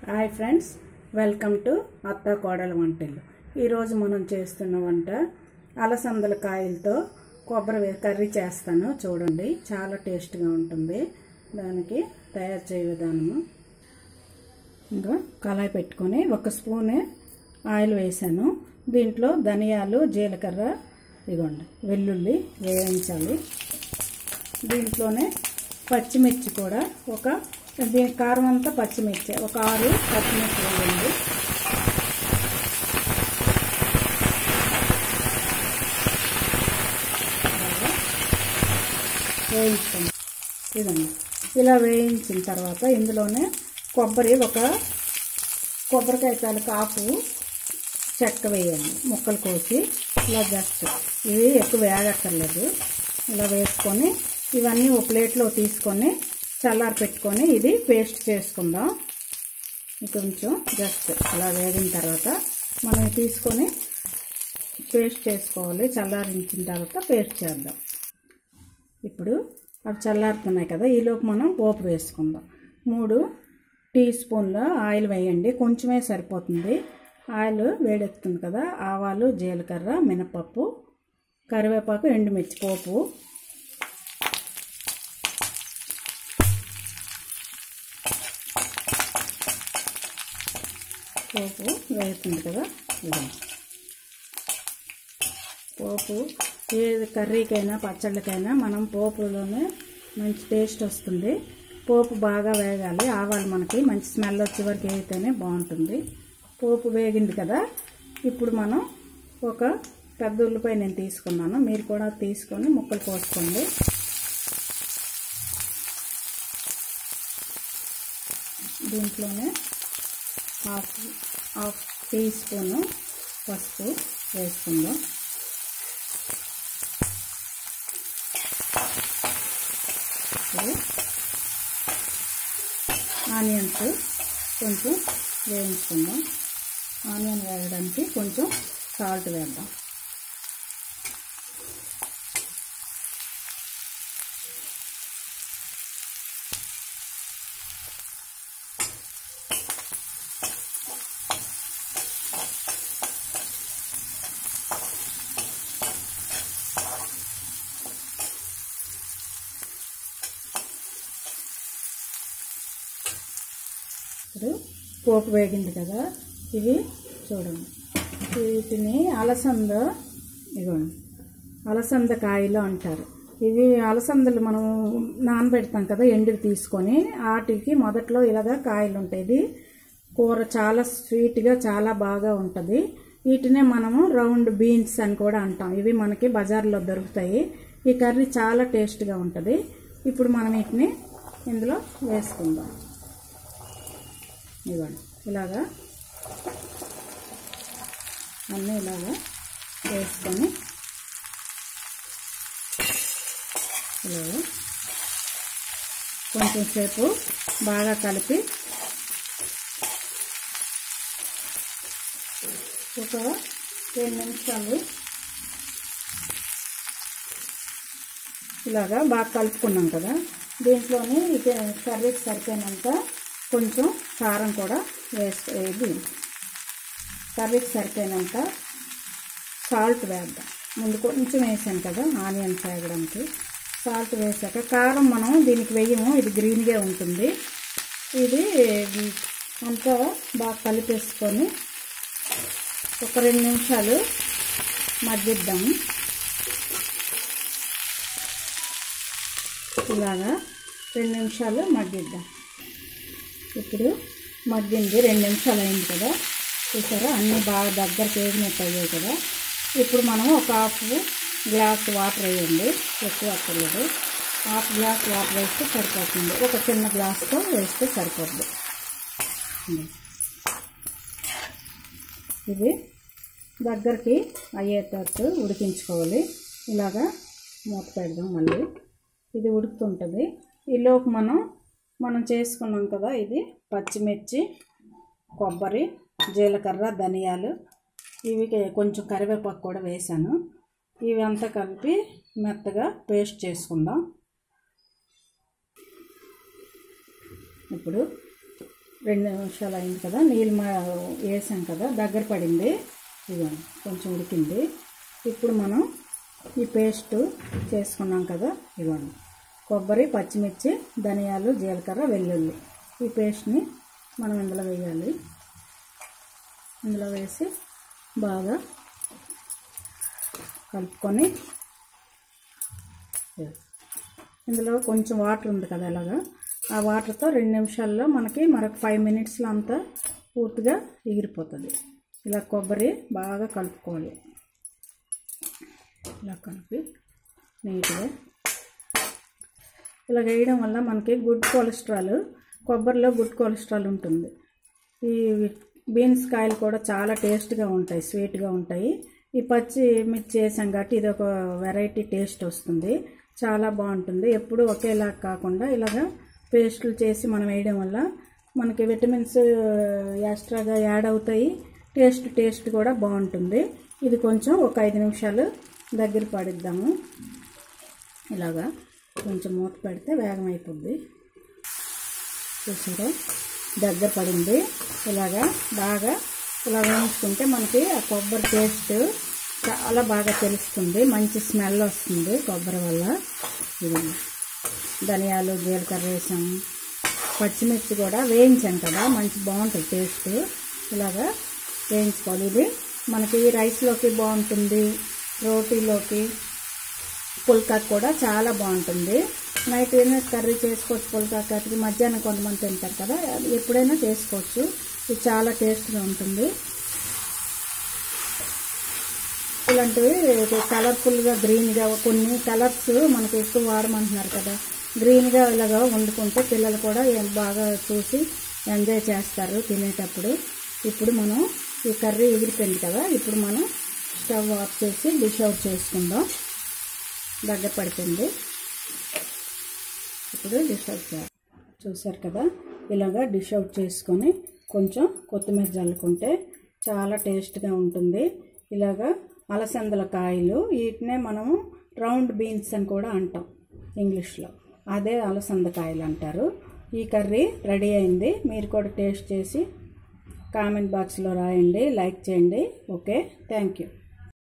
Hi friends, welcome to అత్త కోడల వంటలు. ఈరోజు మనం చేస్తున్న వంట అలసందల కాయలతో కొబ్బరి కర్రీ చేస్తాను. చూడండి, చాలా టేస్ట్గా ఉంటుంది. దానికి తయారు చేయ విధానము, ఇంకా కళాయి పెట్టుకొని 1 స్పూన్ ఆయిల్ వేసాను. దీంట్లో ధనియాలు, జీలకర్ర, ఇదిగోండి వెల్లుల్లి వేయించాలి. దీంట్లోనే పచ్చిమిర్చి కూడా దీని కారం అంతా పచ్చిమిర్చి, ఒక 6 పచ్చిమిర్చి వేయండి. వేయించుకోండి. ఇదండి, ఇలా వేయించిన తర్వాత ఇందులోనే కొబ్బరికాయ తాలూకు ఆకు చెక్క వేయండి, ముక్కలు కోసి. ఇలా జస్ట్ ఇవి ఎక్కువ వేగక్కర్లేదు. ఇలా వేసుకొని ఇవన్నీ ఒక ప్లేట్లో తీసుకొని చల్లారి పెట్టుకొని ఇది పేస్ట్ చేసుకుందాం. కొంచెం జస్ట్ అలా వేగిన తర్వాత మనం తీసుకొని పేస్ట్ చేసుకోవాలి. చల్లారించిన తర్వాత పేస్ట్ చేద్దాం. ఇప్పుడు అవి చల్లారుతున్నాయి కదా, ఈలోపు మనం పోపు వేసుకుందాం. 3 టీ స్పూన్ల ఆయిల్ వేయండి, కొంచెమే సరిపోతుంది. ఆయిల్ వేడెక్కుతుంది కదా, ఆవాలు, జీలకర్ర, మినపప్పు, కరివేపాకు, ఎండుమిర్చి పోపు. పోపు వేస్తుంది కదా, ఇది పోపు ఏ కర్రీకైనా పచ్చళ్ళకైనా మనం పోపులోనే మంచి టేస్ట్ వస్తుంది. పోపు బాగా వేగాలి. ఆవాలు మనకి మంచి స్మెల్ వచ్చే వరకు వేగితేనే బాగుంటుంది. పోపు వేగింది కదా, ఇప్పుడు మనం ఒక పెద్ద ఉల్లిపాయ నేను తీసుకున్నాను, మీరు కూడా తీసుకొని ముక్కలు కోసుకోండి. దీంట్లోనే హాఫ్ టీ స్పూను పసుపు వేసుకుందాం. ఆనియన్స్ కొంచెం వేయించుకుందాం. ఆనియన్ వేయడానికి కొంచెం సాల్ట్ వేద్దాం. ఇప్పుడు పోపు వేగింది కదా, ఇవి చూడండి, వీటిని అలసంద కాయలు అంటారు. ఇవి అలసందలు మనం నానబెడతాం కదా, ఎండువి తీసుకొని వాటికి మొదట్లో ఇలాగా కాయలు ఉంటాయి. ఇది కూర చాలా స్వీట్గా చాలా బాగా ఉంటుంది. వీటినే మనము రౌండ్ బీన్స్ అని కూడా అంటాం. ఇవి మనకి బజార్లో దొరుకుతాయి. ఈ కర్రీ చాలా టేస్ట్గా ఉంటుంది. ఇప్పుడు మనం వీటిని ఇందులో వేసుకుందాం. ఇవ్వండి, ఇలాగా అన్నీ ఇలాగా వేసుకొని ఇలాగా కొంచెం సేపు బాగా కలిపి ఒక 2 నిమిషాలు ఇలాగా బాగా కలుపుకున్నాం కదా, దీంట్లోని కర్రీకి సరిపోయినంత కొంచెం కారం కూడా వేసుకోవాలి. కర్రీకి సరిపోయినంత సాల్ట్ వేద్దాం. ముందు కొంచెం వేసాను కదా ఆనియన్స్ వేయడానికి. సాల్ట్ వేసాక కారం మనం దీనికి వేయము, ఇది గ్రీన్గా ఉంటుంది. ఇది అంతా బాగా కలిపేసుకొని ఒక 2 నిమిషాలు మగ్గిద్దాము. ఇలాగా 2 నిమిషాలు మగ్గిద్దాం. ఇప్పుడు మగ్గింది, 2 నిమిషాలు అయింది కదా, చూసారా అన్నీ బాగా దగ్గరకు వేగినట్టు అయ్యాయి కదా. ఇప్పుడు మనం ఒక హాఫ్ గ్లాస్ వాటర్ వేయండి, ఎక్కువ అక్కర్లేదు. హాఫ్ గ్లాస్ వాటర్ వేస్తే సరిపోతుంది. ఒక చిన్న గ్లాస్తో వేస్తే సరిపోతుంది. ఇది దగ్గరికి అయ్యేటట్టు ఉడికించుకోవాలి. ఇలాగా మూత పెడదాం. మళ్ళీ ఇది ఉడుకుతుంటుంది. ఈలోపు మనం చేసుకున్నాం కదా, ఇది పచ్చిమిర్చి, కొబ్బరి, జీలకర్ర, ధనియాలు, ఇవి కొంచెం కరివేపాకు కూడా వేసాను. ఇవి అంతా కలిపి మెత్తగా పేస్ట్ చేసుకుందాం. ఇప్పుడు 2 నిమిషాలు అయింది కదా, నీళ్ళు వేసాం కదా, దగ్గర పడింది. ఇదిగోండి కొంచెం ఉడికింది. ఇప్పుడు మనం ఈ పేస్ట్ చేసుకున్నాం కదా, ఇదిగోండి కొబ్బరి, పచ్చిమిర్చి, ధనియాలు, జీలకర్ర, వెల్లుల్లి, ఈ పేస్ట్ని మనం ఇందులో వేయాలి. ఇందులో వేసి బాగా కలుపుకొని, ఇందులో కొంచెం వాటర్ ఉంది కదా ఇలాగా, ఆ వాటర్తో 2 నిమిషాల్లో మనకి మరొక 5 మినిట్స్లో అంతా పూర్తిగా ఎగిరిపోతుంది. ఇలా కొబ్బరి బాగా కలుపుకోవాలి. ఇలా కలిపి నీట్గా ఇలా వేయడం వల్ల మనకి గుడ్ కొలెస్ట్రాల్, కొబ్బరిలో గుడ్ కొలెస్ట్రాల్ ఉంటుంది. ఈ బీన్స్ కాయలు కూడా చాలా టేస్ట్గా ఉంటాయి, స్వీట్గా ఉంటాయి. ఈ పచ్చి మిర్చి వేసాం కాబట్టి ఇది ఒక వెరైటీ టేస్ట్ వస్తుంది, చాలా బాగుంటుంది. ఎప్పుడు ఒకేలా కాకుండా ఇలాగా పేస్టులు చేసి మనం వేయడం వల్ల మనకి విటమిన్స్ ఎక్స్ట్రాగా యాడ్ అవుతాయి, టేస్ట్ కూడా బాగుంటుంది. ఇది కొంచెం ఒక 5 నిమిషాలు దగ్గర పడిద్దాము. ఇలాగా కొంచెం మూత పెడితే వేగం అయిపోద్ది. చూసారా, దగ్గర పడింది. ఇలాగా బాగా ఇలా వేయించుకుంటే మనకి ఆ కొబ్బరి టేస్ట్ చాలా బాగా తెలుస్తుంది, మంచి స్మెల్ వస్తుంది కొబ్బరి వల్ల. ఇది ధనియాలు, జీలకర్ర వేసాము, పచ్చిమిర్చి కూడా వేయించాం కదా, మంచి బాగుంటుంది టేస్ట్. ఇలాగా వేయించుకోవాలి. ఇది మనకి రైస్లోకి బాగుంటుంది, రోటీలోకి, పుల్కాకి కూడా చాలా బాగుంటుంది. నైట్ అయినా కర్రీ చేసుకోవచ్చు పుల్కాకి, మధ్యాహ్నం కొంతమంది తింటారు కదా, ఎప్పుడైనా చేసుకోవచ్చు. ఇది చాలా టేస్ట్గా ఉంటుంది. ఇలాంటివి కలర్ఫుల్గా, గ్రీన్గా, కొన్ని కలర్స్ మనకి ఎక్కువ వాడమంటున్నారు కదా, గ్రీన్గా ఇలాగా వండుకుంటే పిల్లలు కూడా బాగా చూసి ఎంజాయ్ చేస్తారు తినేటప్పుడు. ఇప్పుడు మనం ఈ కర్రీ ఎగిరిపోయింది కదా, ఇప్పుడు మనం స్టవ్ ఆఫ్ చేసి డిష్ అవుట్ చేసుకుందాం. దగ్గర పడిపోయింది. ఇప్పుడు డిష్ అవుట్ చేయాలి. చూసారు కదా, ఇలాగా డిష్ అవుట్ చేసుకొని కొంచెం కొత్తిమీర జల్లుకుంటే చాలా టేస్ట్గా ఉంటుంది. ఇలాగా అలసందల కాయలు, వీటినే మనము రౌండ్ బీన్స్ అని కూడా అంటాం ఇంగ్లీష్లో, అదే అలసంద కాయలు అంటారు. ఈ కర్రీ రెడీ అయింది. మీరు కూడా టేస్ట్ చేసి కామెంట్ బాక్స్లో రాయండి, లైక్ చేయండి. Okay, thank you.